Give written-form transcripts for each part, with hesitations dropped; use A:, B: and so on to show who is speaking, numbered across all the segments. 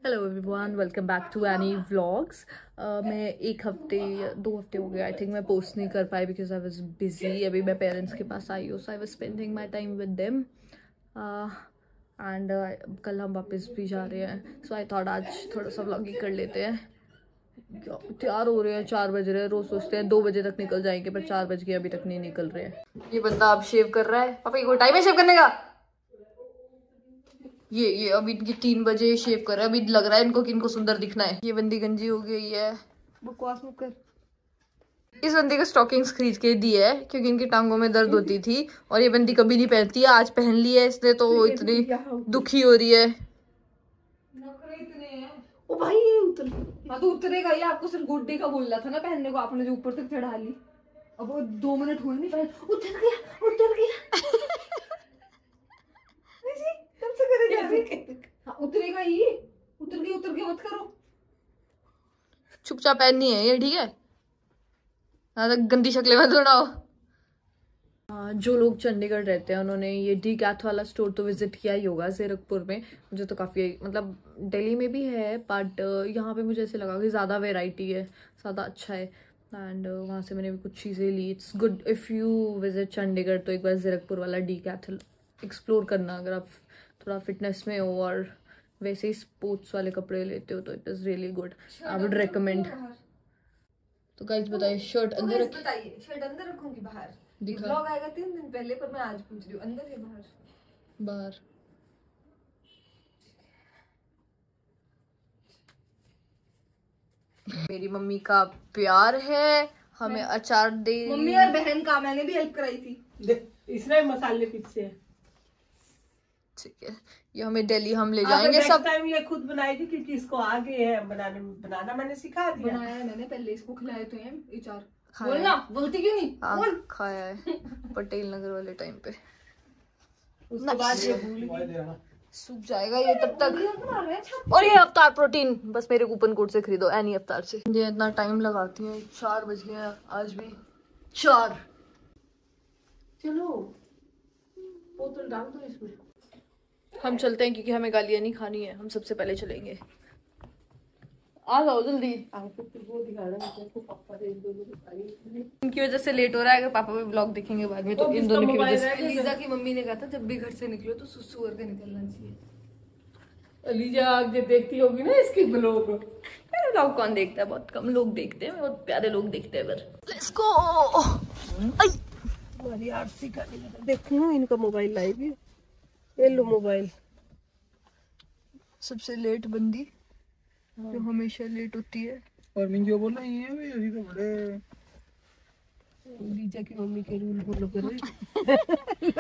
A: Hello everyone, welcome back to Annie vlogs. मैं एक हफ्ते 2 हफ्ते हो गए आई थिंक मैं पोस्ट नहीं कर पाई बिकॉज आई वाज बिजी। अभी मैं पेरेंट्स के पास आई हूँ, so I was spending my time with them and कल हम वापस भी जा रहे हैं, सो आई थॉट आज थोड़ा सा व्लॉगिंग कर लेते हैं। तैयार हो रहे हैं, 4 बज रहे हैं। रोज सोचते हैं 2 बजे तक निकल जाएंगे, पर 4 बज के अभी तक नहीं निकल रहे हैं। ये बंदा अब शेव कर रहा है। पापा ये कोई टाइम है शेव करने का? ये अभी ये 3 बजे शेव कर रहा है। अभी लग रहा है इनको कि इनको सुंदर दिखना है। ये बंदी गंजी हो गई है, बकवास मत कर। इस बंदी को स्टॉकिंग्स खरीद के दी है क्योंकि इनकी टांगों में दर्द होती थी और ये बंदी कभी नहीं पहनती है। आज पहन ली है इसने, तो वो इतनी दुखी हो रही है।
B: ओ भाई ये हाँ तो उतरेगा ये। आपको सिर्फ गुड्डे का बोल रहा था ना पहनने को, आपने जो ऊपर तक चढ़ा ली। अब वो 2 मिनट हुए नहीं पहन, उतर गया हाँ, उतरेगा ये। उतर के मत करो,
A: चुपचाप पहननी है ये, ठीक है? गंदी शक्लें मत बनाओ। जो लोग चंडीगढ़ रहते हैं उन्होंने ये डी कैथ वाला स्टोर तो विजिट किया ही होगा ज़ीरकपुर में। मुझे तो काफ़ी, मतलब दिल्ली में भी है बट यहाँ पे मुझे ऐसे लगा कि ज़्यादा वैरायटी है, ज़्यादा अच्छा है। एंड वहाँ से मैंने भी कुछ चीज़ें ली। It's good if you visit Chandigarh तो एक बार ज़ीरकपुर वाला डी कैथ एक्सप्लोर करना। अगर आप थोड़ा फिटनेस में हो और वैसे ही स्पोर्ट्स वाले कपड़े लेते हो तो it is really good. I would recommend. तो गाइस बताइए, शर्ट अंदर
B: बताइए। शर्ट अंदर रखूंगी बाहर?
A: दिखा।
B: व्लॉग आएगा 3 दिन पहले, पर मैं आज पूछ रही हूँ अंदर या बाहर?
A: बाहर। मेरी मम्मी का प्यार है, हमें अचार दे।
B: मम्मी और बहन का मैंने भी हेल्प कराई थी।
C: इसमें मसाले पीछे
A: ठीक है, ये हमें दिल्ली हम ले जाएंगे सब
C: टाइम। ये खुद बनाएगी क्योंकि इसको आगे है बनाना मैंने सिखा दिया।
B: बनाया है मैंने, पहले इसको खिलाए तो हैं अचार। बोलना, बोलती क्यों नहीं? बोल।
A: खाया है पटेल नगर वाले टाइम पे।
C: उसके बाद ये भूल गई।
A: सूख जाएगा ये तब तक। और ये अवतार प्रोटीन बस मेरे कूपन कोड से खरीदो, एनी अवतार से। ये इतना टाइम लगाती है। 4 बज गए आज भी। 4
C: चलो बोतल डाल दो इसमें।
A: हम चलते हैं क्योंकि हमें गालियां नहीं खानी है। हम सबसे पहले चलेंगे। आ जाओ जल्दी। इनकी वजह से लेट हो रहा है। अगर पापा भी व्लॉग देखेंगे बाद में तो इन दोनों की वजह से।
B: लीजा की मम्मी ने कहा था जब भी घर से निकलो तो सुसु करके निकलना चाहिए।
C: लीजा आगे देखती होगी ना इसकी ब्लॉग।
A: मेरे व्लॉग कौन देखता है? बहुत कम लोग देखते हैं, बहुत प्यारे लोग देखते हैं। Let's go.
C: हमारी आरती का देखो इनका मोबाइल लाइव है। ये लो मोबाइल।
A: सबसे लेट बंदी जो हमेशा लेट होती है।
C: और मिंजो बोला ये भी अभी तो बड़े लीजा की मम्मी के रूल फॉलो कर रहे।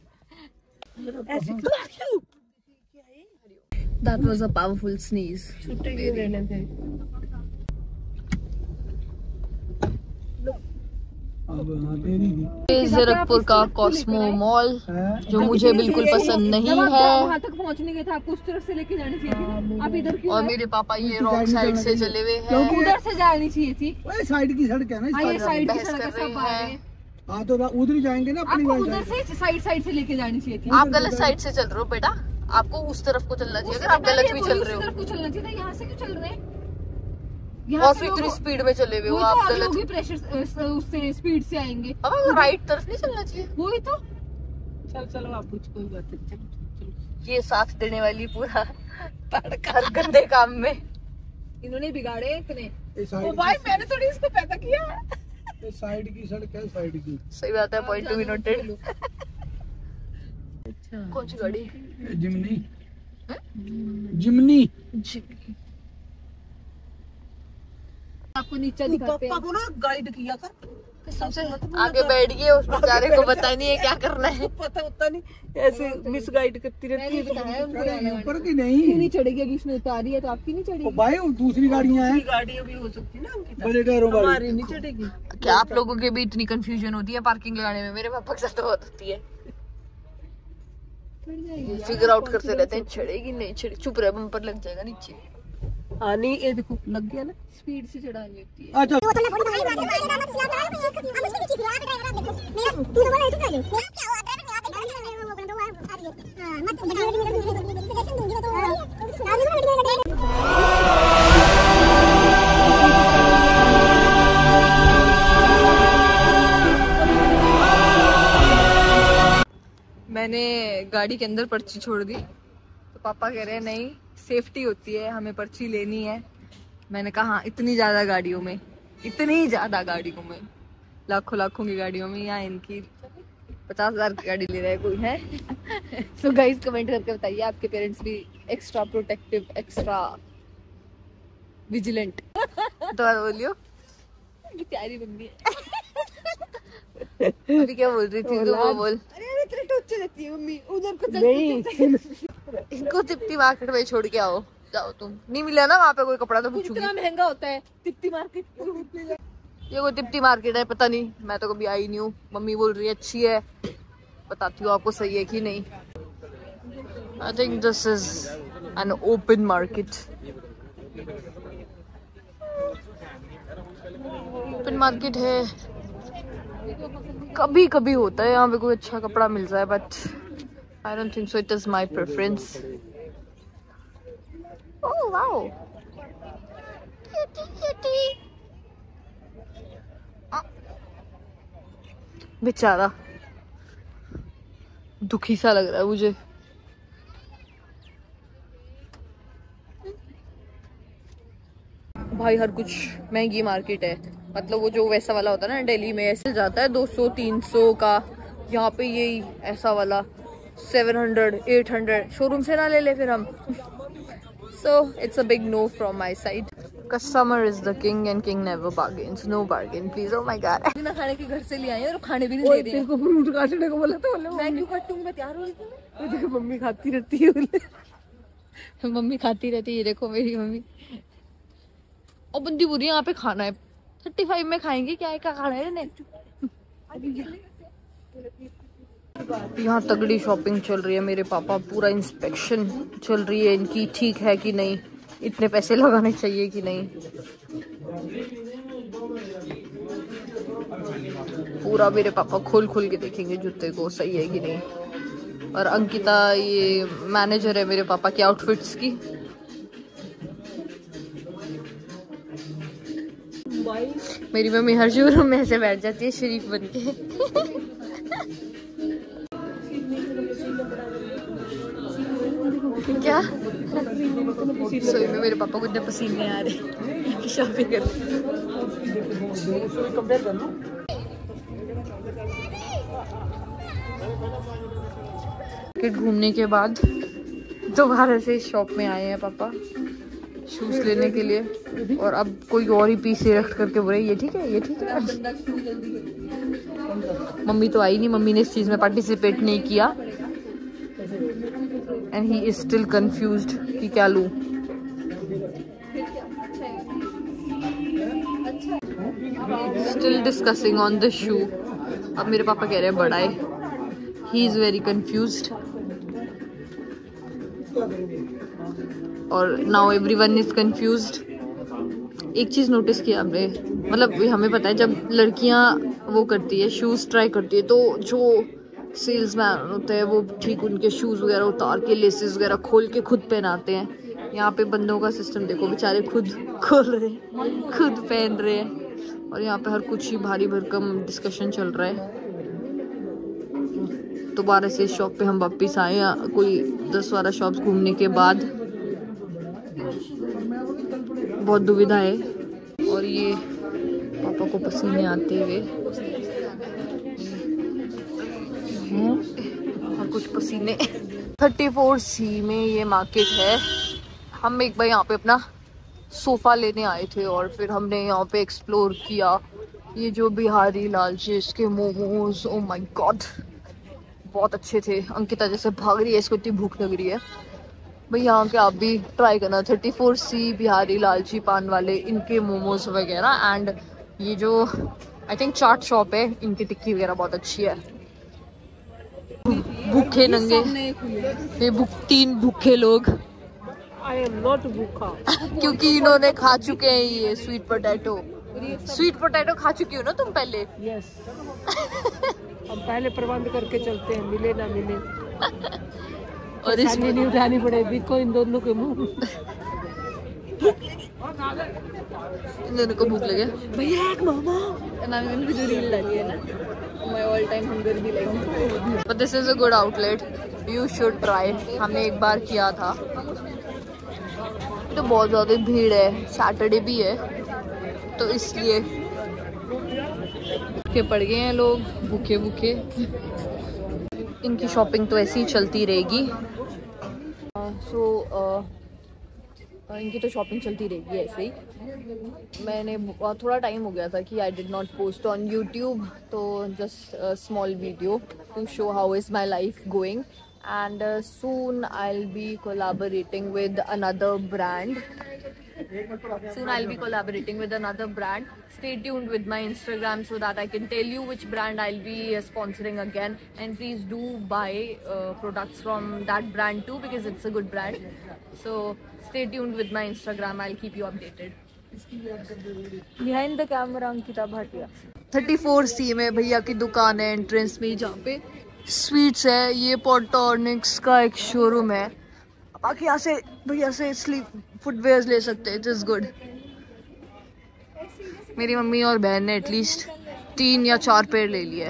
A: That was a powerful sneeze.
C: छुट्टे क्यों रहने थे?
A: ज़ीरकपुर का कॉस्मो मॉल जो मुझे बिल्कुल पसंद नहीं है।
B: वहाँ तक पहुँचने के थे, आपको उस तरफ से लेके जानी चाहिए थी। आप इधर क्यों?
A: और मेरे पापा ये रॉन्ग साइड से चले हुए हैं।
B: उधर से जानी चाहिए थी।
D: साइड की सड़क है ना,
B: ये साइड की
A: बहस
B: सड़क है,
A: कर रही
B: सब आ रहे
A: हैं।
B: हैं।
D: हाँ तो उधर ही जाएंगे ना अपनी
B: आपको उधर से साइड से लेके जानी चाहिए थी।
A: आप गलत साइड से चल रहे हो बेटा, आपको उस तरफ को चलना चाहिए। अगर आप गलत भी चल रहे हो
B: को चलना चाहिए। यहाँ से क्यों चल रहे हैं?
A: और फिर इतनी स्पीड में चले हुए हो आप गलत।
B: प्रेशर उससे स्पीड से आएंगे।
A: अब राइट तरफ नहीं चलना चाहिए।
B: वही तो।
C: चल चलो आप कुछ कोई बात नहीं। चलो
A: ये साथ देने वाली पूरा हर गंदे काम में
B: इन्होंने बिगाड़े इतने।
C: ओ भाई मैंने थोड़ी इसको पैदा किया है।
D: ये साइड की सड़क है, साइड की।
A: सही बात है, पॉइंट टू बी नोटेड।
C: अच्छा
A: कौन सी गाड़ी?
D: जिमनी। जिमनी।
B: आपको नीचे दिखाते हैं।
C: पापा को ना गाइड किया कर।
A: सबसे आगे बैठ गए, उस बेचारे को पता नहीं है क्या करना है।
C: पता होता नहीं ऐसे मिस गाइड करती रहती है।
D: ऊपर की
B: क्यों
D: नहीं
B: नहीं चढ़ेगी? अभी उसने उतारी है तो आपकी नहीं चढ़ेगी।
D: भाई, दूसरी गाड़ियाँ हैं,
C: गाड़ी भी हो सकती है ना उनकी,
D: बड़े टायरों वाली।
C: हमारी नहीं चढ़ेगी।
A: क्या आप लोगों के भी इतनी कंफ्यूजन होती है पार्किंग लगाने में? मेरे पापा के साथ तो बहुत होती है। फिगर आउट करते रहते हैं, चढ़ेगी नहीं चढ़ेगी। चुप रहे, बम्पर लग जाएगा नीचे।
C: हाँ नहीं, ये देखो लग गया ना।
B: स्पीड से चढ़ानी होती है।
D: अच्छा
A: गाड़ी के अंदर पर्ची छोड़ दी, तो पापा कह रहे हैं नहीं सेफ्टी होती है, हमें पर्ची लेनी है। मैंने कहा हाँ, इतनी ज्यादा गाड़ियों में, लाखों लाखों की गाड़ियों में, यहाँ इनकी 50,000 की गाड़ी ले रहा है कोई है। सो गाइस कमेंट करके बताइए आपके पेरेंट्स भी एक्स्ट्रा प्रोटेक्टिव, एक्स्ट्रा विजिलेंट? तो बोलियो प्यारी मम्मी है। अभी क्या बोल रही थी तू? वो बोल।
C: अरे इतने टोचे देती है मम्मी, उधर को नहीं।
A: इनको तिप्ती मार्केट में छोड़ के आओ, जाओ तुम। नहीं मिला ना वहाँ पे कोई कपड़ा तो पूछूंगी।
C: कितना महंगा होता है तिप्ती मार्केट?
A: ये कोई तिप्ती मार्केट है पता नहीं, मैं तो कभी आई नहीं हूँ। मम्मी बोल रही है अच्छी है, बताती हूँ आपको सही है कि नहीं। I think this is an open market. Open market है, कभी कभी होता है यहाँ पे कोई अच्छा कपड़ा मिल जाए, but I don't think so. It is my preference. Oh wow, बेचारा दुखी सा लग रहा है मुझे। भाई हर कुछ महंगी मार्केट है, मतलब वो जो वैसा वाला होता है ना दिल्ली में ऐसे जाता है 200-300 का, यहाँ पे यही ऐसा वाला 700-800। शोरूम से ना ले ले फिर हम। So it's a big no from my side. Customer is the king and king never bargains. No bargain please. Oh my god. बिना खाने के घर से ले आई और खाने भी नहीं दे रही।
C: तेरे को फ्रूट काटने को बोला था,
A: मैं क्यों काटूंगी, मैं तैयार हो रही थी।
C: तो देखो मम्मी खाती रहती है।
A: मम्मी खाती रहती है, देखो मेरी मम्मी। और बंदी बुरी, यहाँ पे खाना है 35 में खाएंगे, क्या है क्या खाना है इन्हें। यहाँ तगड़ी शॉपिंग चल रही है। मेरे पापा पूरा इंस्पेक्शन चल रही है इनकी, ठीक है कि नहीं, इतने पैसे लगाने चाहिए कि नहीं। पूरा मेरे पापा खोल खोल के देखेंगे जूते को, सही है कि नहीं। और अंकिता ये मैनेजर है मेरे पापा के आउटफिट्स की। मेरी मम्मी हर शोरूम में ऐसे बैठ जाती है शरीफ बन के। क्या सोई में मेरे पापा को इतने पसीने आ रहे शॉपिंग कर। घूमने के बाद दोबारा से शॉप में आए हैं पापा शूज लेने के लिए, और अब कोई और ही पीस सिलेक्ट करके बोले ये ठीक है, ये ठीक है। मम्मी तो आई नहीं, मम्मी ने इस चीज में पार्टिसिपेट नहीं किया, and he is still confused कि क्या लूं। Still discussing on the shoe. अब मेरे पापा कह रहे हैं बड़ा है। ही इज वेरी कंफ्यूज्ड और नाउ एवरीवन इज कंफ्यूज्ड। एक चीज नोटिस किया हमने, मतलब हमें पता है जब लड़कियां वो करती है शूज ट्राई करती है, तो जो सेल्समैन होते हैं वो ठीक उनके शूज वगैरह उतार के लेसेस वगैरह खोल के खुद पहनाते हैं। यहाँ पे बंदों का सिस्टम देखो, बेचारे खुद खोल रहे हैं, खुद पहन रहे हैं। और यहाँ पे हर कुछ ही भारी भरकम डिस्कशन चल रहा है। दोबारा से शॉप पे हम वापस आए, कोई 10-12 शॉप्स घूमने के बाद। बहुत दुविधा है, और ये पापा को पसीने आते हुए और कुछ पसीने। 34C में ये मार्केट है। हम एक बार यहाँ पे अपना सोफा लेने आए थे और फिर हमने यहाँ पे एक्सप्लोर किया। ये जो बिहारी लाल जी इसके मोमोज, ओ माय गॉड बहुत अच्छे थे। अंकिता जैसे भाग रही है, इसको इतनी भूख लग रही है। भाई यहाँ के आप भी ट्राई करना। 34C बिहारी लालची पान वाले, इनके मोमोज वगैरह। एंड ये जो आई थिंक चाट शॉप है, इनकी टिक्की वगैरह बहुत अच्छी है। भूखे नंगे, ये 3 भूखे लोग।
C: आई एम नॉट भूखा
A: क्योंकि इन्होंने खा चुके हैं ये स्वीट पोटैटो। स्वीट पोटैटो खा चुकी हो ना तुम पहले?
C: यस। हम पहले प्रबंध करके चलते हैं, मिले ना मिले।
A: और इसमें
C: नहीं उठानी पड़ेगी को इन दोनों के मुंह।
A: इन दोनों को भूख लगे
C: भैया एक मोमो।
A: अनामिका ने जो रील डाली है ना, माय ऑल टाइम हंगर भी like, but this is a good outlet, you should try. हमने एक बार किया था। तो बहुत ज़्यादा भीड़ है, सैटरडे भी है तो इसलिए भूखे पड़ गए हैं लोग, भूखे भूखे। इनकी शॉपिंग तो ऐसे ही चलती रहेगी। इनकी तो शॉपिंग चलती रहेगी ऐसे ही। मैंने थोड़ा टाइम हो गया था कि I did not post on YouTube, तो just small video to show how is my life going, and soon I'll be collaborating with another brand. Stay tuned with my Instagram so that I can tell you which brand I'll be sponsoring again, and please do buy products from that brand too because it's a good brand. So stay tuned with my Instagram, I'll keep you updated. Behind the camera Ankita Bhatia. 34C में भैया की दुकान है entrance में, जहाँ पे sweets है। ये पॉटोनिक्स का एक शोरूम है। बाकी यहाँ से भैया से स्लीप फुटवेयर्स ले सकते हैं, इट इज गुड। मेरी मम्मी और बहन ने एटलीस्ट 3 या 4 पेड़ ले लिए।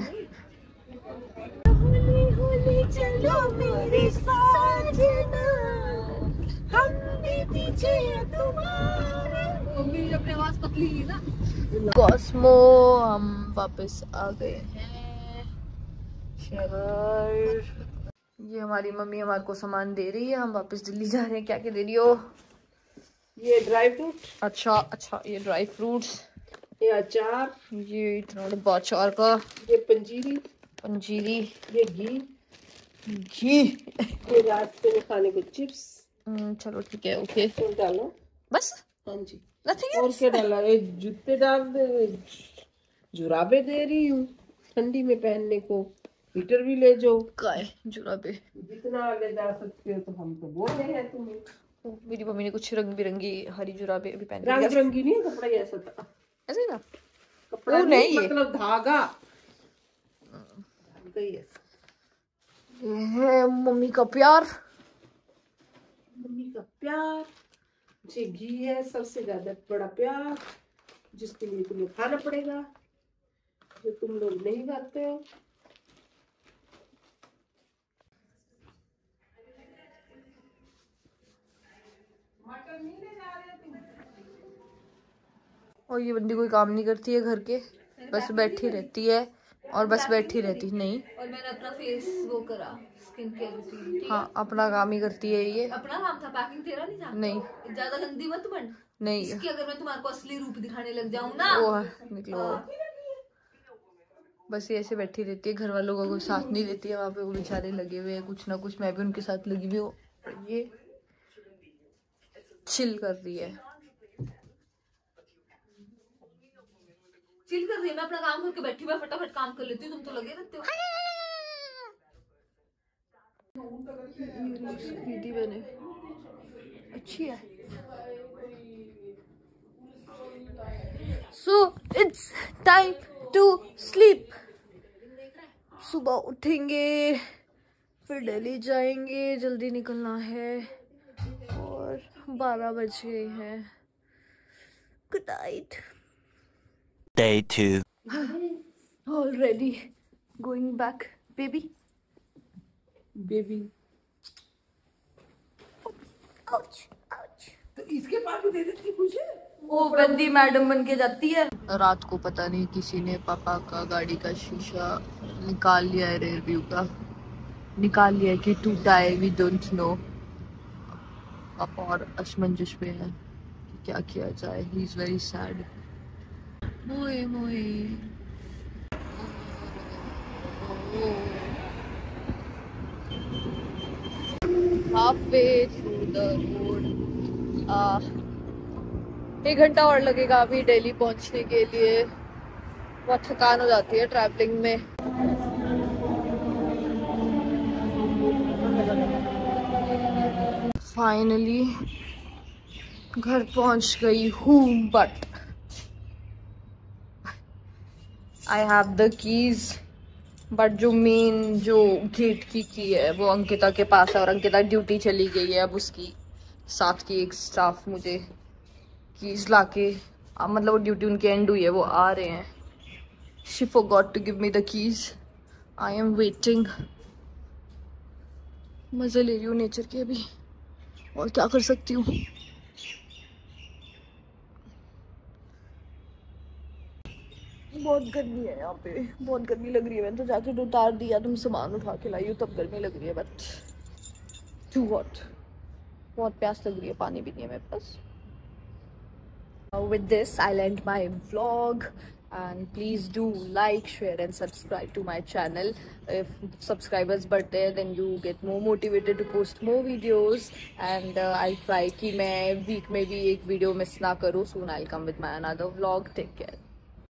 A: कॉस्मो हम वापस आ गए हैं। ये हमारी मम्मी हमारे को सामान दे रही है, हम वापस दिल्ली जा रहे हैं। क्या क्या दे रही हो?
C: ये ड्राई फ्रूट।
A: अच्छा ये ड्राई फ्रूट्स,
C: ये अचार,
A: ये इतना डब्बा अचार का,
C: ये पंजीरी, ये घी, ये रास्ते में खाने को चिप्स।
A: चलो ठीक है, ओके
C: डालो
A: बस।
C: हाँ जी,
A: नथिंग
C: और क्या डाला? ये जूते डाल दे, जुराबे दे रही हूँ ठंडी में पहनने को। हीटर भी ले जाओ।
A: काय जुराबे
C: जितना ले जा सकते हो, तो हम तो बोल रहे हैं तुम्हें।
A: मेरी मम्मी ने कुछ रंग बिरंगी हरी जुराबे अभी पहन
C: रंग बिरंगी नहीं, कपड़ा ही ऐसा था।
A: ऐसे ही था
C: कपड़ा नहीं, मतलब धागा।
A: ये है मम्मी का प्यार।
C: मम्मी का प्यार, ये घी है सबसे ज्यादा बड़ा प्यार, जिसके लिए तुम्हें खाना पड़ेगा, जो तुम लोग नहीं खाते हो।
A: और ये बंदी कोई काम नहीं करती है घर के, बस बैठी रहती है और बस बैठी रहती नहीं। और मैंने अपना फेस वो करा, स्किन केयर रूटीन। हाँ, अपना काम ही करती है ये। अपना काम था, पैकिंग तेरा नहीं था। नहीं, ज्यादा गंदी मत बन। नहीं, इसकी अगर मैं तुम्हारे को असली रूप दिखाने लग जाऊं ना, वो निकलो। बस ये ऐसे बैठी रहती है, घर वालों को कोई साथ नहीं देती है। वहाँ पे वो बेचारे लगे हुए हैं कुछ ना कुछ, मैं भी उनके साथ लगी हुई हूँ। ये चिल कर रही है, चिल कर रही है। मैं अपना काम करके बैठी हुई, फटाफट काम कर लेती हूँ, तुम तो लगे रहते हो। खरीदी मैंने, अच्छी है। So it's time to sleep. सुबह उठेंगे, फिर दिल्ली जाएंगे, जल्दी निकलना है और 12 बज गए हैं। Good night.
E: Day 2.
A: Already going back, baby. Ouch, ouch.
C: तो इसके पास भी दे देती मुझे।
A: वो बंदी मैडम बन के जाती है। रात को पता नहीं किसी ने पापा का गाड़ी का शीशा निकाल लिया है, रेयर व्यू का निकाल लिया है कि टूटा है, वी डोंट नो। पापा और असमंजस में है कि क्या किया जाए। He is very sad. मोए मोए halfway through the road. 1 घंटा और लगेगा अभी दिल्ली पहुंचने के लिए। बहुत थकान हो जाती है ट्रैवलिंग में। फाइनली घर पहुंच गई हूँ, but I have the keys. But जो मेन जो गेट की है वो अंकिता के पास है, और अंकिता ड्यूटी चली गई है। अब उसकी साथ की एक स्टाफ मुझे कीज लाके, मतलब वो ड्यूटी उनकी एंड हुई है, वो आ रहे हैं. She forgot to give me the keys. I am waiting. मजे ले रही हूँ नेचर के अभी, और क्या कर सकती हूँ. बहुत गर्मी है यहाँ पे, बहुत गर्मी लग रही है. मैंने तो जैकेट उतार दिया, तुम सामान उठा के लाई हो तब गर्मी लग रही है. बट टू हॉट, बहुत प्यास लग रही है, पानी भी नहीं है मेरे पास. With this I'll end my vlog, and please do like, share and subscribe to my channel. If subscribers बढ़ते हैं then you get more motivated to post more videos, and I'll try कि मैं week में भी एक video miss ना करूँ. Soon I'll come with my another vlog. Take care.